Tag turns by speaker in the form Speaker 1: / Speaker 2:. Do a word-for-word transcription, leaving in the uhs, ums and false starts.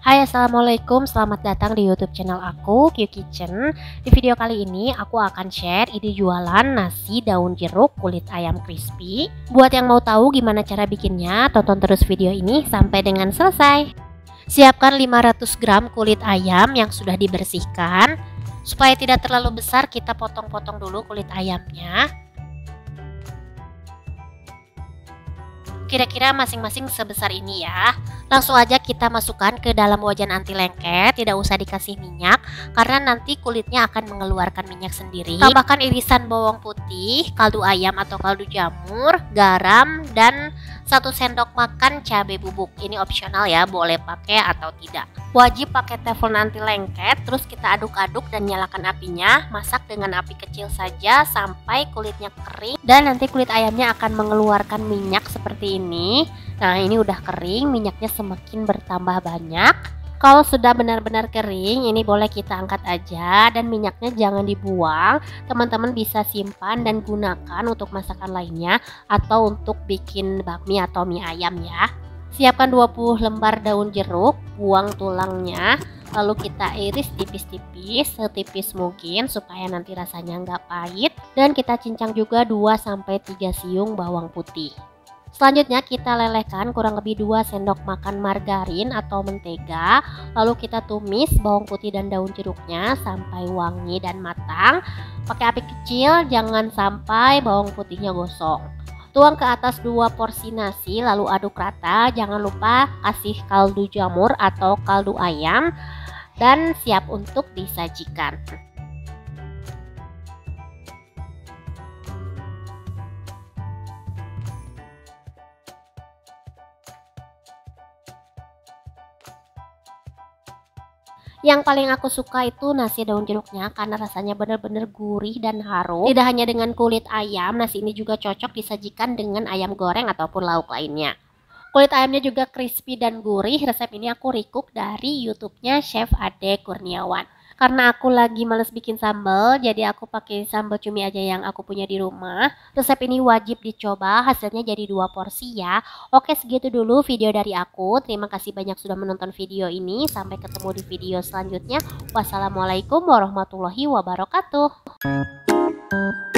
Speaker 1: Hai, assalamualaikum, selamat datang di YouTube channel aku, Q Kitchen. Di video kali ini aku akan share ide jualan nasi daun jeruk kulit ayam crispy. Buat yang mau tahu gimana cara bikinnya, tonton terus video ini sampai dengan selesai. Siapkan lima ratus gram kulit ayam yang sudah dibersihkan. Supaya tidak terlalu besar, kita potong-potong dulu kulit ayamnya. Kira-kira masing-masing sebesar ini ya. Langsung aja kita masukkan ke dalam wajan anti lengket, tidak usah dikasih minyak karena nanti kulitnya akan mengeluarkan minyak sendiri. Tambahkan irisan bawang putih, kaldu ayam atau kaldu jamur, garam, dan satu sendok makan cabai bubuk. Ini opsional ya, boleh pakai atau tidak. Wajib pakai teflon anti lengket, terus kita aduk-aduk dan nyalakan apinya. Masak dengan api kecil saja sampai kulitnya kering dan nanti kulit ayamnya akan mengeluarkan minyak seperti ini. Nah, ini udah kering, minyaknya semakin bertambah banyak. Kalau sudah benar-benar kering, ini boleh kita angkat aja dan minyaknya jangan dibuang. Teman-teman bisa simpan dan gunakan untuk masakan lainnya atau untuk bikin bakmi atau mie ayam ya. Siapkan dua puluh lembar daun jeruk, buang tulangnya. Lalu kita iris tipis-tipis, setipis mungkin supaya nanti rasanya nggak pahit. Dan kita cincang juga dua sampai tiga siung bawang putih. Selanjutnya kita lelehkan kurang lebih dua sendok makan margarin atau mentega. Lalu kita tumis bawang putih dan daun jeruknya sampai wangi dan matang. Pakai api kecil, jangan sampai bawang putihnya gosong. Tuang ke atas dua porsi nasi lalu aduk rata. Jangan lupa kasih kaldu jamur atau kaldu ayam. Dan siap untuk disajikan. Yang paling aku suka itu nasi daun jeruknya karena rasanya benar-benar gurih dan harum. Tidak hanya dengan kulit ayam, nasi ini juga cocok disajikan dengan ayam goreng ataupun lauk lainnya. Kulit ayamnya juga crispy dan gurih. Resep ini aku recook dari YouTube-nya Chef Ade Kurniawan. Karena aku lagi males bikin sambal, jadi aku pakai sambal cumi aja yang aku punya di rumah. Resep ini wajib dicoba, hasilnya jadi dua porsi ya. Oke, segitu dulu video dari aku. Terima kasih banyak sudah menonton video ini. Sampai ketemu di video selanjutnya. Wassalamualaikum warahmatullahi wabarakatuh.